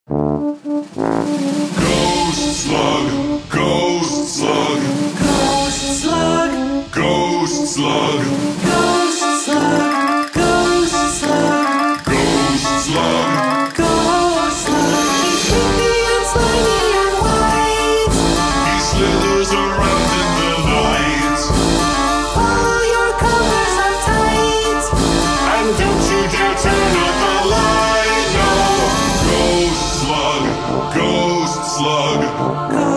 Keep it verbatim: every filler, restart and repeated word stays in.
Ghost slug, ghost slug, Ghost slug, ghost slug, ghost slug, ghost slug, ghost slug. ghost slug. He's creepy and slimy and white. He slithers around in the night. Pull your covers up tight. And don't you dare turn out the light, no! Ghost slug, ghost slug. Ghost